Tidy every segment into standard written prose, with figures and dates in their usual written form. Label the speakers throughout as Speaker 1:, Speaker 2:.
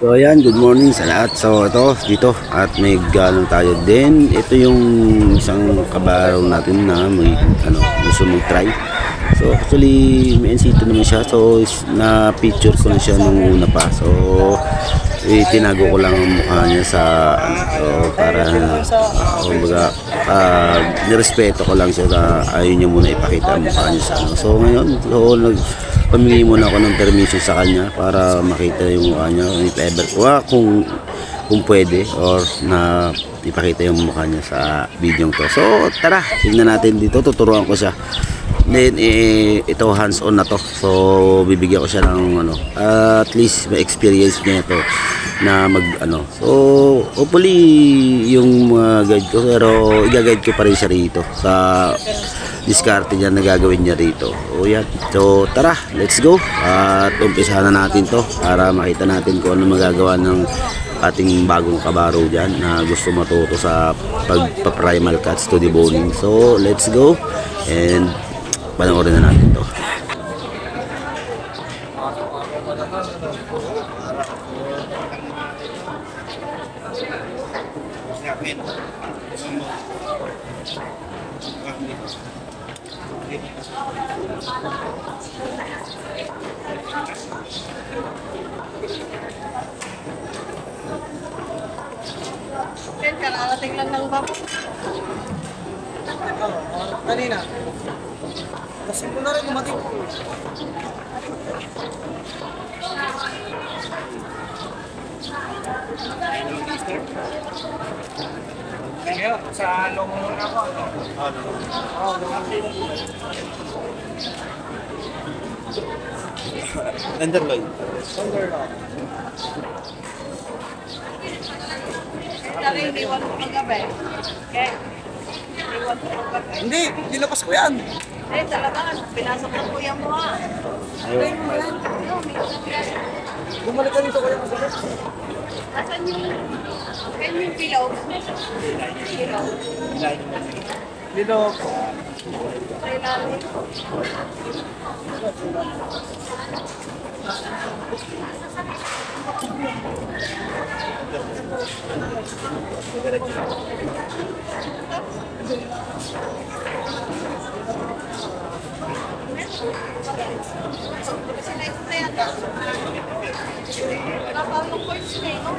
Speaker 1: So ayan, good morning sa lahat. So ito, dito at may galong tayo din. Ito yung isang kabaraw natin na may gusto mag-try. So actually may NC2 naman siya. So na picture ko na siya nung una pa. So tinago ko lang ang mukha niya sa so para kumbaga nirespeto ko lang siya na ayaw niya muna ipakita ang mukha niya sa So ngayon, pamili muna ako ng permission sa kanya para makita yung mukha niya if ever kung pwede or na ipakita yung mukha niya sa video to. So tara, tingnan natin dito, tuturuan ko siya. Then ito hands on na to. So bibigyan ko siya ng at least may experience niya ito na So hopefully yung guide ko, pero i-guide ko pa rin siya rito sa diskarte niya na gagawin niya rito. O yan. So tara, let's go. At umpisahan na natin to para makita natin kung ano magagawa ng ating bagong kabaro dyan na gusto matuto sa pagpa-primal cuts to deboning. So let's go and panoorin na natin to.
Speaker 2: Ken, kararating lang ng babo. Kanina. Kasi ko na rin umating. Ngayon, sa lomo muna ako. Oo, lumating.
Speaker 1: Underloy.
Speaker 2: Sabi, iniwan ko kagabi. Okay? Iniwan ko kagabi.
Speaker 3: Hindi, nilapas ko yan.
Speaker 2: Eh, talaga, pinasok ng kuya mo ha. Ayun mo yan.
Speaker 3: Bumalik ka dito kaya masakit.
Speaker 2: Asan yung pillow? Pillow.
Speaker 3: Dito.
Speaker 2: Sa ilalim. Kasi na-ito na yata. Napawag yung course na ito.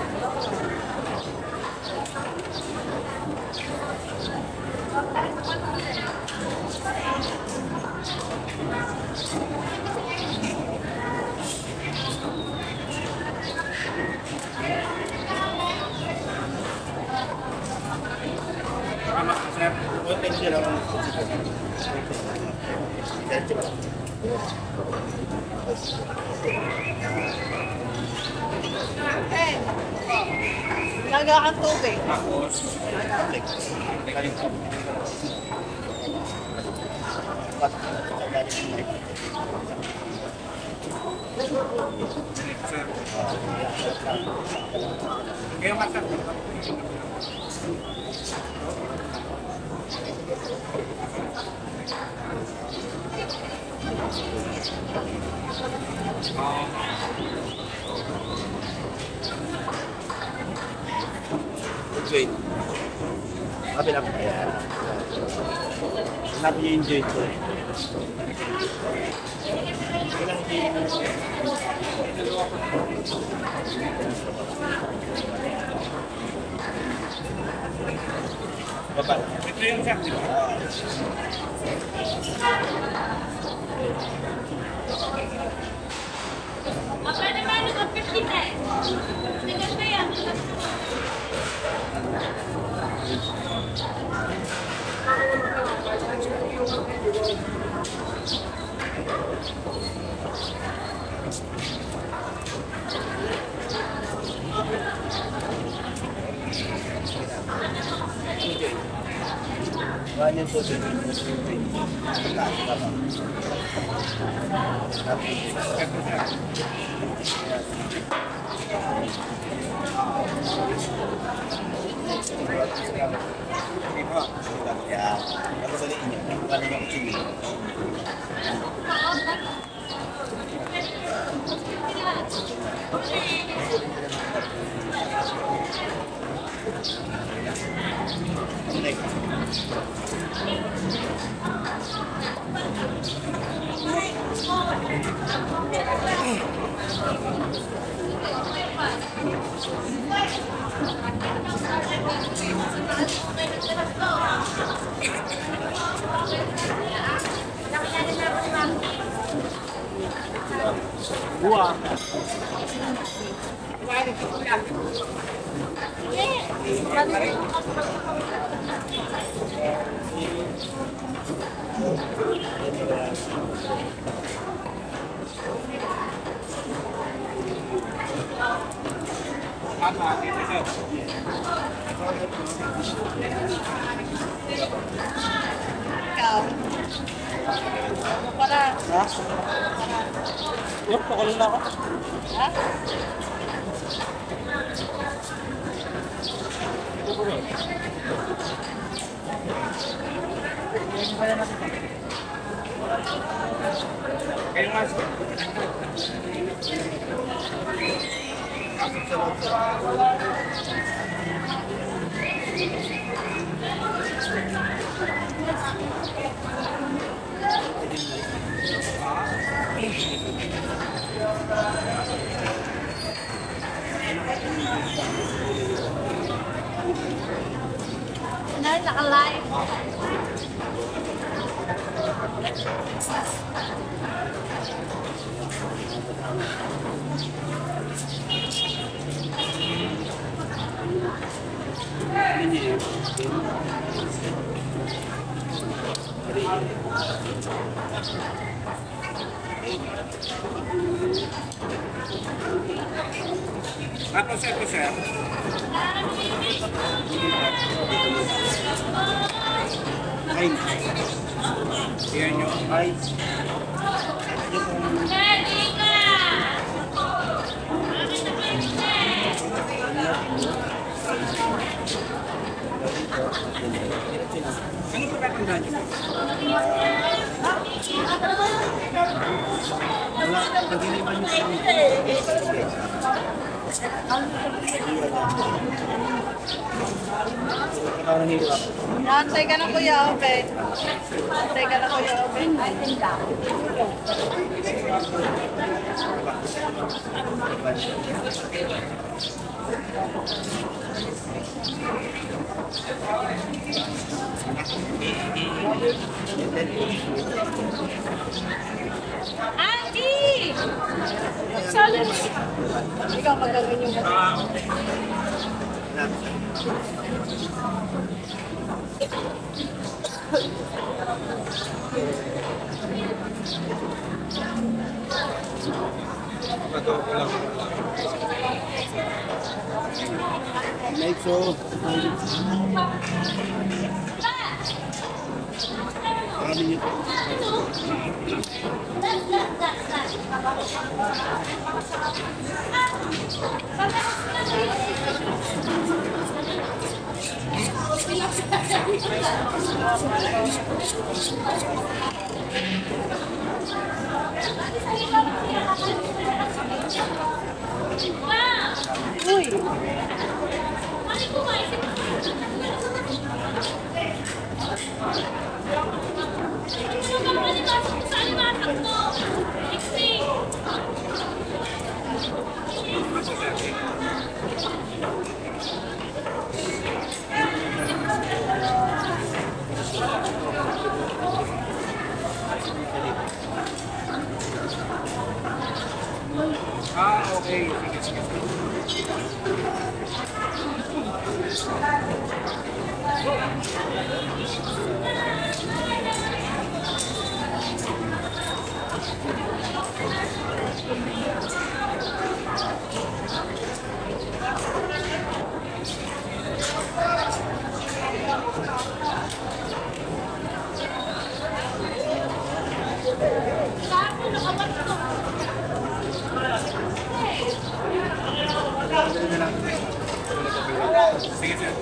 Speaker 2: Eh, laga kang tubig.
Speaker 1: Wait. Kapil lang. Sabi niya enjoy ko eh. Baba. Ito yung sack, di ba?
Speaker 2: Pwede ba ito 15 eh? Tingnan ko yan.
Speaker 1: Ganyan po siya. Ya, ako sa inyo. Ano yung chili?
Speaker 3: Buah.
Speaker 2: Ikaw. Para.
Speaker 3: Ha? Yup, pakulo na ako.
Speaker 2: Ha?
Speaker 3: Kayo mas.
Speaker 2: Naka-live.
Speaker 3: Ako sir. Ay. Yan nyo. Ay. Ano ba tatandaan nyo? Wala, pag-iniman nyo sa
Speaker 2: Antay ka na Kuya Obe. Antay ka na Kuya Obe. Ay, tinda. Andi! Saan? Ikaw magagawin yung
Speaker 3: Like so. Kami nyo.
Speaker 2: Uy!
Speaker 3: Okay. Sige. Sige, sir.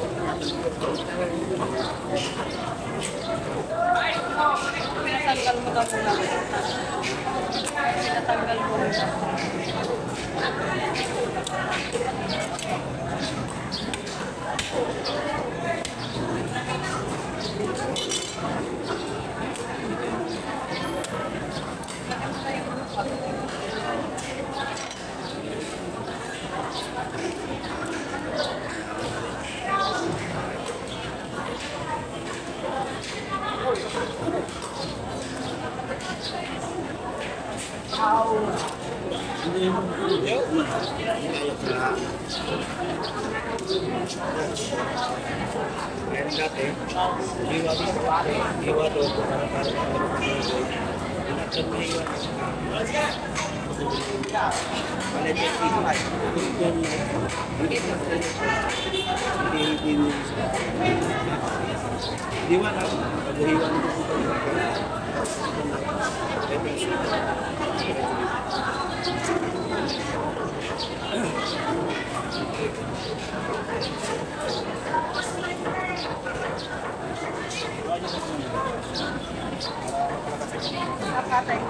Speaker 2: Pinasangkal mo ka muna. Pinatanggal mo muna.
Speaker 3: Meron dati, hiwa to, para pinagkan mo hiwa. Palit yung hiwa. Hindi hiwa na, pag-hiwa na
Speaker 2: Nakatay.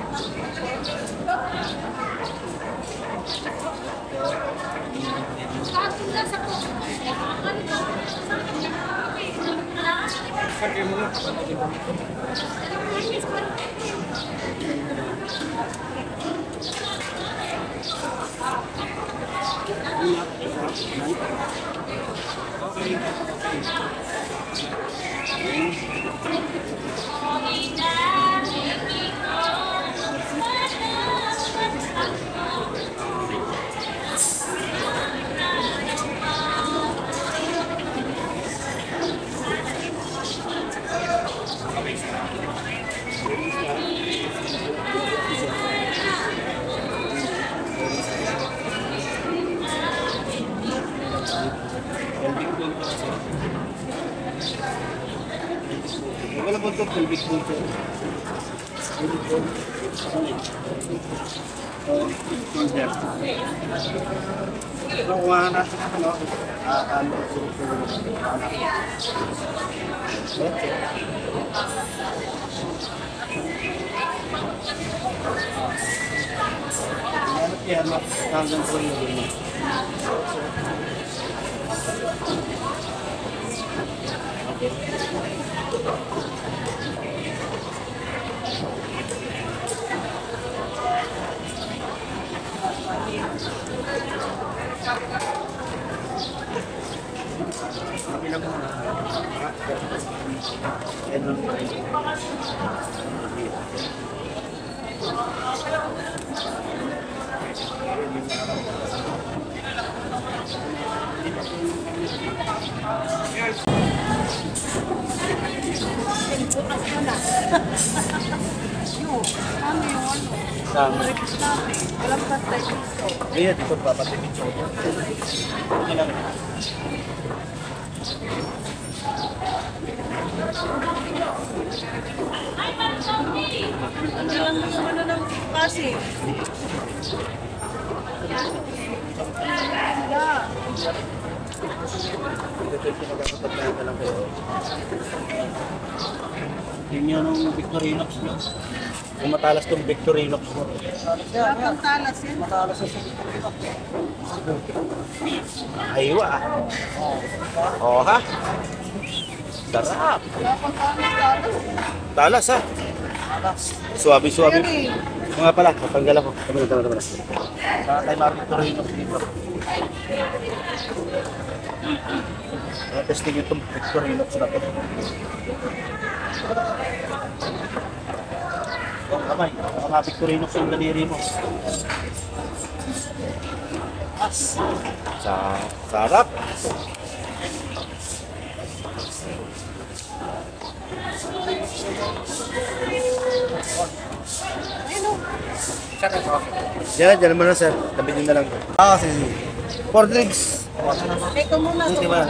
Speaker 3: wala po ito, pelvic bone po. Pelvic bone. Shoulder. Ito kung natin ano, yan, hanggang po yung kabilang muna.
Speaker 2: Ano yung ano?
Speaker 3: Sama.
Speaker 2: Walang pastay dito.
Speaker 3: Ayan, ito papatipid siya. Okay lang.
Speaker 2: Ano lang yung ano ng kasi?
Speaker 3: Yun yun ang Victorinox mo. Kung matalas tong Victorinox mo.
Speaker 2: Wala kang talas yan.
Speaker 3: Matalas sa Victorinox. Aywa ah. Oo ha? Sarap.
Speaker 2: Wala kang talas.
Speaker 3: Talas ha? Suwabe-suwabe.
Speaker 2: Pero
Speaker 3: Mga pala, matanggal ako. Tama na. Saka tayo mga Victorinox dito. Testing itong Victorinox na ito. Kamay, mga Victorinox yung daliri mo. Sarap. Diyan naman na sir. Tabi nyo na lang. Sige. 4 drinks.
Speaker 2: ito muna.
Speaker 3: Hindi ba?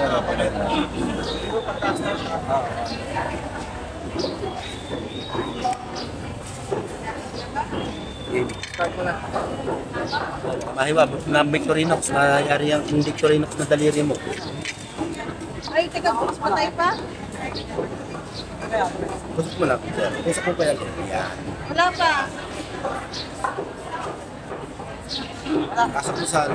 Speaker 3: Start mo na. Mahiwa, na Victorinox. Mayari ang Victorinox na daliri mo.
Speaker 2: Ay, teka, patay pa?
Speaker 3: Kusok mo lang, sir. Kusok mo pa yan. Yan.
Speaker 2: Wala pa.
Speaker 3: Pasok mo sa ano.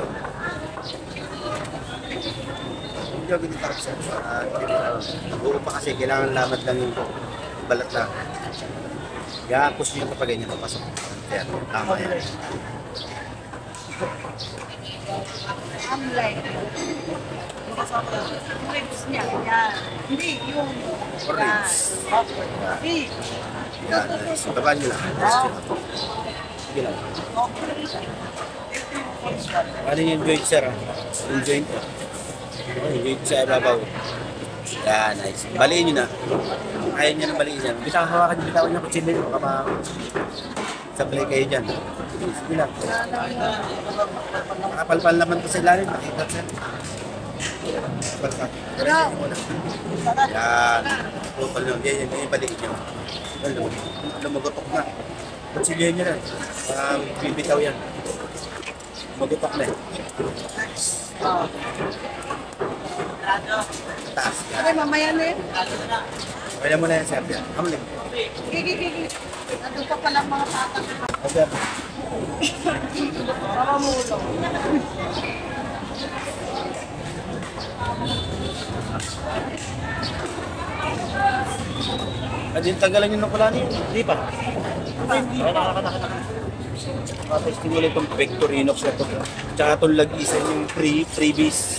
Speaker 3: Hindi ako ginitarap sir. Buo pa kasi, kailangan lamat lang yung balat na. Kaya push nyo kapag ganyan, papasok. Yan, tama yan.
Speaker 2: Amlay. Ribs niya. Yan. Hindi, yung...
Speaker 3: Ribs.
Speaker 2: Hindi.
Speaker 3: Yan, nice. Babaan nyo lang. Sige lang. Ano yung joint sir? Yung joint. Yung joint sa ibabaw. Yan, nice. Baliin nyo na. Kaya nyo na baliin yan. Bisa hawakan nyo, bitawan nyo kutsilyo nyo. Sablay kayo dyan. Sige lang. Nakapalpal naman ko sa ilalim. Nakita sir. Palpal. Yan. Palpal nyo. Yan yung baliin nyo. Lumagotok na. Kutsilyo nyo na. Bibitaw yan. Magutok na eh. Taas.
Speaker 2: Ay, mamaya na yun.
Speaker 3: Kaya mo na yan, sir. Hamling.
Speaker 2: Gigi. Nandun pa pala mga tatang.
Speaker 3: Sir.
Speaker 2: Mamamulo.
Speaker 3: Tanggalan nyo ng kulani. Hindi pa. Naka. Tapos tinuli itong Victorinox na ito. Tsaka itong lag-isa yung freebies.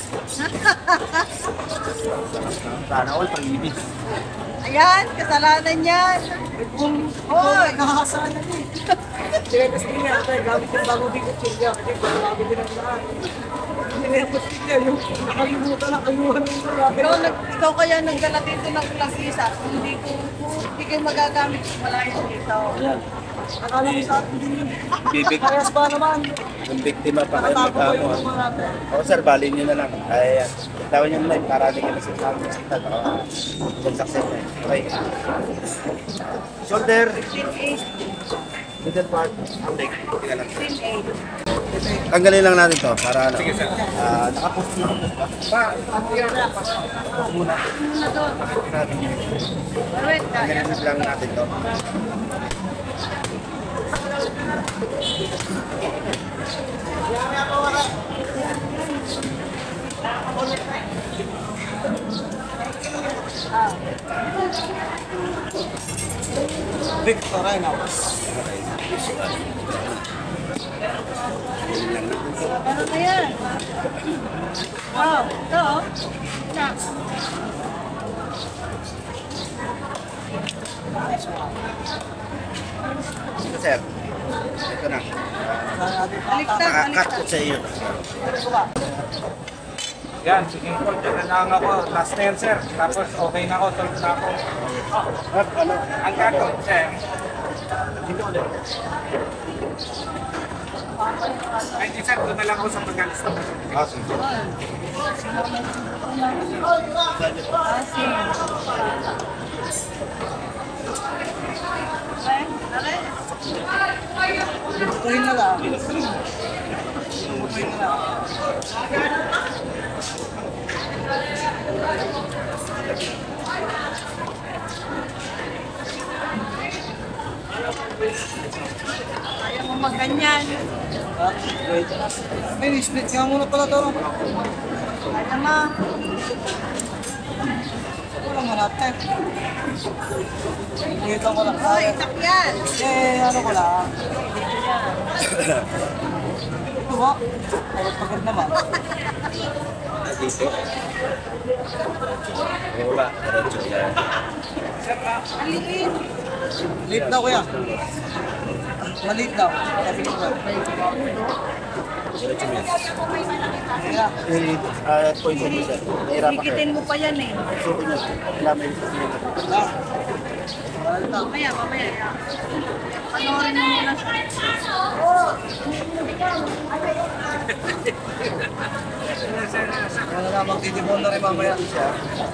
Speaker 3: Sana all freebies.
Speaker 2: Ayan, kasalanan yan. Hoy!
Speaker 4: Nakakasana niya. Sinetas din niya, tayo gamit yung bagong bigot siya. Kasi bago din ang lahat. Sinetas din niya, yung nakalimutan na kayuhan ng lahat.
Speaker 2: Ikaw kaya nagdala dito ng lasisa. Hindi kayo magagamit kung malayo dito.
Speaker 4: Akala mo sa atin din yun.
Speaker 3: Bibig.
Speaker 4: Parehas ba naman?
Speaker 3: Yung biktima pa kayo magkamo. O sir, balin nyo na lang. Kaya yan. Tawin nyo na para hindi kayo sa hospital. Success na. Okay. Shoulder. Middle part. Leg. Tingnan lang. Tanggalin lang natin to para ano. Sige sir. Nakapost na. Muna.
Speaker 2: Muna doon.
Speaker 3: Natin yun.
Speaker 2: Wait,
Speaker 3: Tanggalin lang natin to.
Speaker 4: Victorinox.
Speaker 2: Ano na yan? Wow, ito oh. Na.
Speaker 3: Ito sir. Ito na.
Speaker 2: Baliktad,
Speaker 3: Nakakat ko
Speaker 2: baliktad.
Speaker 3: sa iyo.
Speaker 5: Yan, sige po, dyan na lang ako. Last na yan, sir. Tapos okay na ako, solve na ako. Ang gagawin, sir. Dito ulit. Ay, di sir, doon na lang ako sa pag-alis na.
Speaker 4: Butuhin na lang. Butuhin na lang.
Speaker 2: Ayaw mo magganyan.
Speaker 4: Wait. Ay, split nga muna pala to.
Speaker 2: Kaya ma.
Speaker 4: Walang hanapin. Dito ko lang.
Speaker 2: Hoy, itak yan.
Speaker 4: Ano ko lang. Ito ba? Pagod naman.
Speaker 3: Dito. Wala. Diretso yan.
Speaker 2: Aliin.
Speaker 4: Late daw kuya. Maliit daw. Sabi ko ba?
Speaker 3: Diretso yan.
Speaker 4: Kaya.
Speaker 3: Poison mo sir. Nahirapan kayo.
Speaker 2: Gigitin mo pa yan eh.
Speaker 3: Suko nyo. Kailangan may susunod.
Speaker 2: Mamaya. Panoorin mo muna siya.
Speaker 4: Ano na, magtitibon na rin mamaya siya.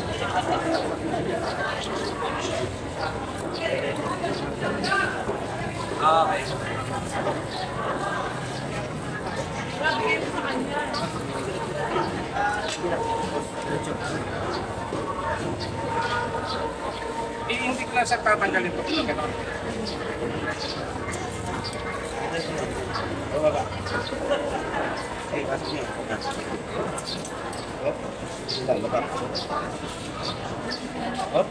Speaker 5: Okay. I-indic lang lang sir, tatanggalin po. Ganun.
Speaker 3: Baba. Okay, pasok niyo. Hop. Sandal, baba. Hop.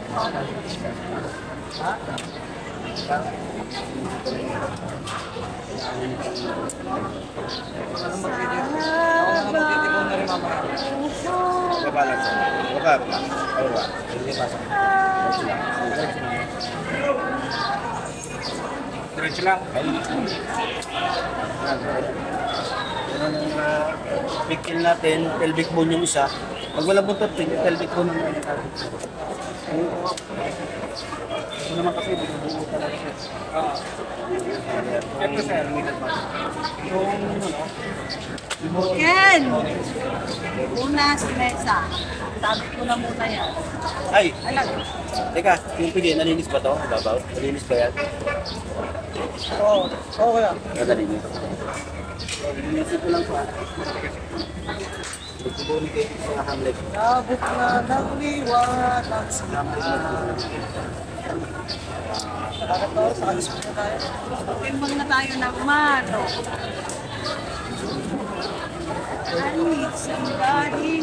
Speaker 3: Baba lang sir. Baba, baba. Baba. Hindi pasok.
Speaker 5: Diretso lang.
Speaker 3: Yan ang pictil natin, pelvic bone yung isa. Pag wala buntot, pelvic bone ang natin. Ito naman kasi, binubuo talaga siya.
Speaker 5: Ito sir.
Speaker 3: Yung
Speaker 2: Ken! Una si Mesa. Sabi ko na muna yan.
Speaker 3: ay,
Speaker 2: Alam.
Speaker 3: teka, yung pili, nalinis ba to? Babaw? Nalinis ba yan?
Speaker 4: Oo, okay lang.
Speaker 3: Nalinis. Nalinis ko lang pa. Nagsubunin kayo sa Hamlet.
Speaker 4: Nabot na ng liwanag sa Bakit to? Sa kalis na tayo.
Speaker 2: Timbang na tayo ng mano. I need somebody.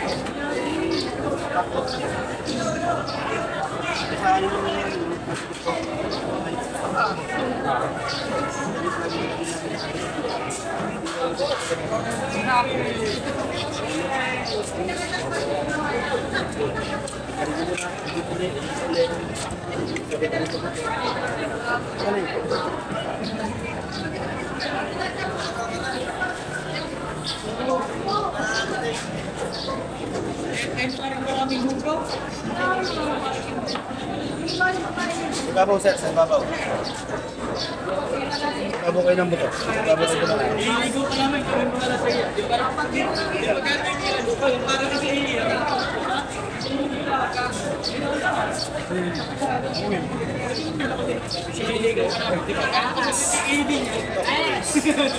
Speaker 3: Babaw sir, sa babaw. Babaw kayo ng buto. Babaw kayo ng buto.
Speaker 4: Iligo ka namin, kami mga nasa iya. Di ba dapat din? Pagkata yung iligo ko, yung parang kasi iya. Iligo ka namin, di ba? Iligo niya.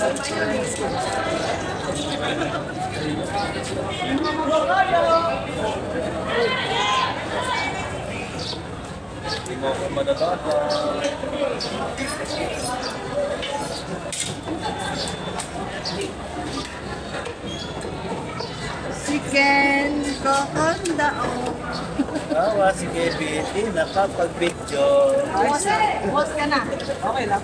Speaker 3: Hindi mo ako madadata.
Speaker 2: Si Ken Kokondao.
Speaker 3: Tawa si Kevin, di nakapag-video.
Speaker 2: Boss ka na.
Speaker 4: Okay lang.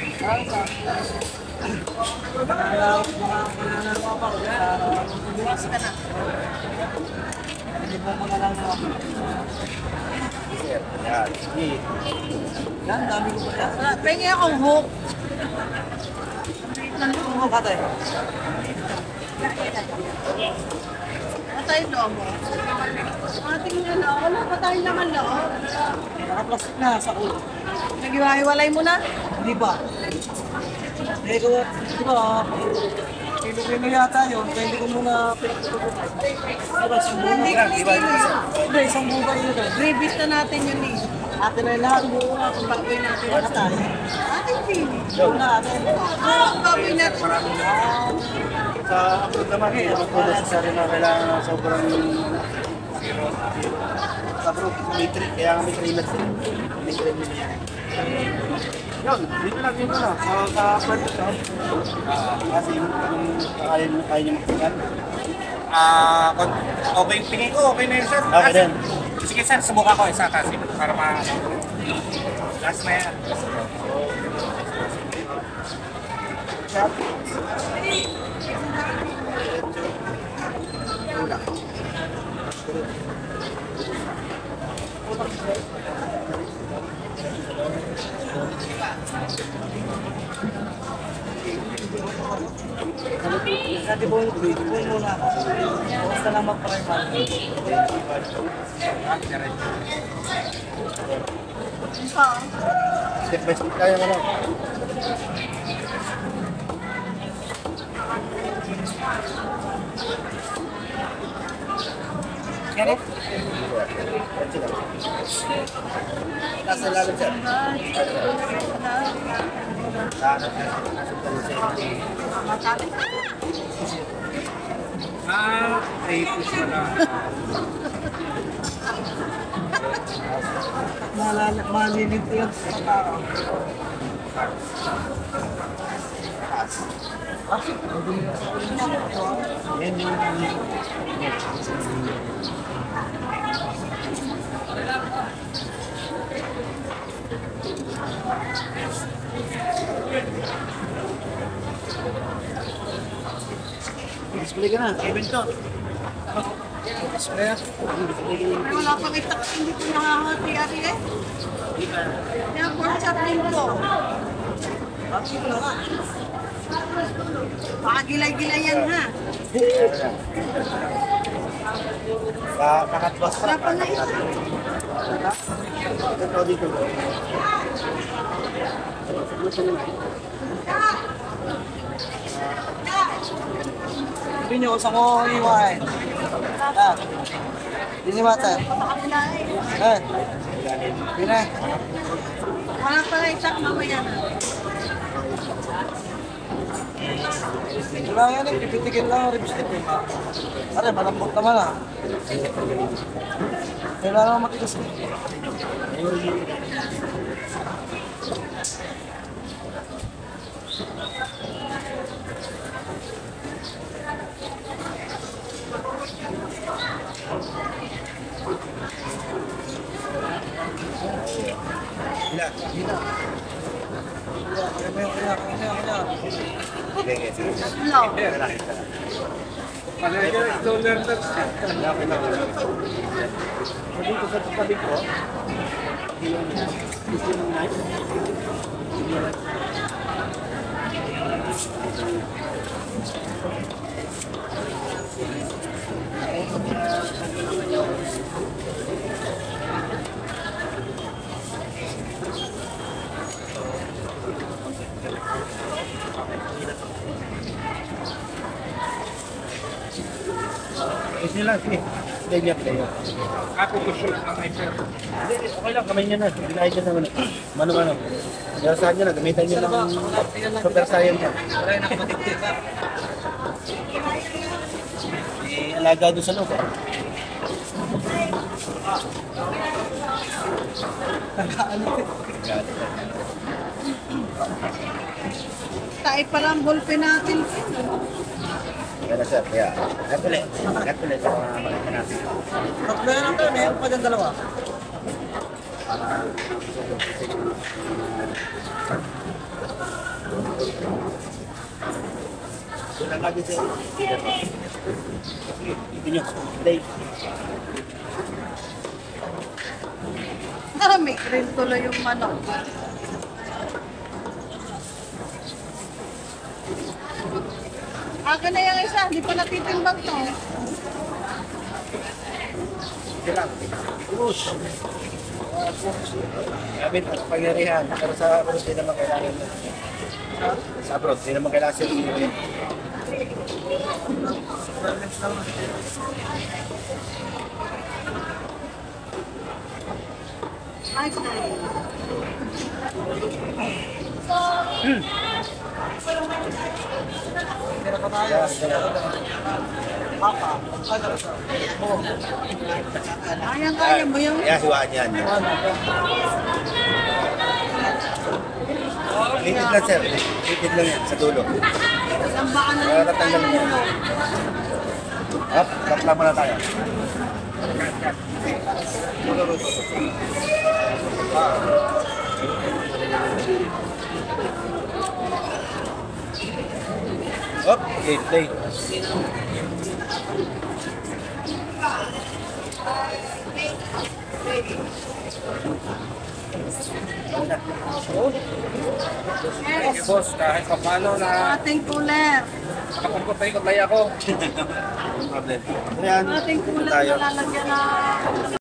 Speaker 2: Boss ka na.
Speaker 4: Hindi mo mga lang ako.
Speaker 3: Sir, yan. Sige.
Speaker 4: Yan, dami ko pa yan.
Speaker 2: Pengi akong hook.
Speaker 4: Ano ka tayo?
Speaker 2: Patay loob mo. Ating ano, wala pa tayong naman loob.
Speaker 4: Nakaplastik na sa ulo.
Speaker 2: Naghiwa-hiwalay mo na?
Speaker 4: Hindi ba? Eh, ko, di ba? Kilo-kilo yata yun, kaya hindi ko muna pinagtutunan. Diba, isang buwan
Speaker 2: Hindi
Speaker 4: na.
Speaker 2: kilo yun.
Speaker 4: Hindi, isang buwan yun.
Speaker 2: Release na natin yun eh.
Speaker 4: Atin na yung lahat, buwan na. Kung bagoy natin na tayo.
Speaker 2: Ating pili.
Speaker 4: Buwan na atin.
Speaker 2: Baboy natin.
Speaker 3: Sa upload naman, hindi naman po necessary na kailangan ng sobrang sa bro, may trip, kaya nga may trailers din. May trailer niya. Yun, dito na. Sa pwede siya. Kasi yung kaya niyo magsigan.
Speaker 5: Okay, tingin ko, okay na yun sir.
Speaker 3: Okay din.
Speaker 5: Sige sir, subukan ko isa kasi para last na yan.
Speaker 4: Kasi buwan muna ako. Basta lang mag-primal.
Speaker 3: Step by step tayo ano.
Speaker 4: Yan eh.
Speaker 3: Nasa lalim sir.
Speaker 2: Matapit na.
Speaker 5: Ay, push na lang.
Speaker 4: malilito yan sa tao.
Speaker 3: Yan yung... Display ka na, event to. Display na.
Speaker 2: Ay, wala pang itak, hindi ko nakahati ari eh. Kaya pork chop din ko. Baka gilay-gilay yan ha.
Speaker 3: Kakatwas pa.
Speaker 2: Wala pa na isa.
Speaker 3: Ito dito.
Speaker 4: Sabi niyo, sa ko iwain. Ah, ini mata.
Speaker 2: Pakabila eh.
Speaker 4: Eh, ini.
Speaker 2: Wala pa na itak mamaya na.
Speaker 4: Wala yan eh, pipitigil lang ang ribstick eh. Are, malambot naman ah. Kailangan naman matigas eh.
Speaker 3: Hila.
Speaker 4: Kaya.
Speaker 3: Sige, sige.
Speaker 2: Tatlo.
Speaker 5: Ano yung slow learner?
Speaker 3: Dito sa tabi ko, Ito lang, sige. Play niya.
Speaker 5: Ako gusto lang ng iPad.
Speaker 3: Okay lang, kamay niya na. Binahin niya naman. Mano-mano. Garasahan niya na, gamitan niya ng super science niya.
Speaker 4: Wala yung nakapatigtil ka.
Speaker 3: Alaga doon sa loob.
Speaker 2: Tayo pala ang ballpen natin.
Speaker 3: Kaya sir, kaya. Gatulit. Gatulit sa mga makita natin.
Speaker 4: Tatlo yan ang meron pa dyan dalawa.
Speaker 3: Sulang lagi sir. Ito nyo. Play.
Speaker 2: May grill tuloy yung manok. Akin na yung isa, hindi pa natitimbang to.
Speaker 3: Ito lang. Push. Gamit ang pangyarihan. Pero sa abroad, hindi naman kailangan. Sa abroad, hindi naman kailangan sila yun.
Speaker 2: Ay, sorry.
Speaker 4: Meron pa tayo. Papa.
Speaker 2: Kaya mo yung
Speaker 3: Kaya hiwaan yan. Litid lang sir. Litid lang yan sa dulo.
Speaker 2: sambaan na
Speaker 3: Kaya
Speaker 2: lang
Speaker 3: natanggal
Speaker 2: tayo.
Speaker 3: mo. Up, kapla muna tayo. Up, okay, play.
Speaker 5: Thank you, boss. Kahit pa paano na
Speaker 2: Ating cooler.
Speaker 5: nakakumputay-kutay ako.
Speaker 3: No problem. Ayan,
Speaker 2: Ating cooler
Speaker 3: tayo.
Speaker 2: na lalagyan na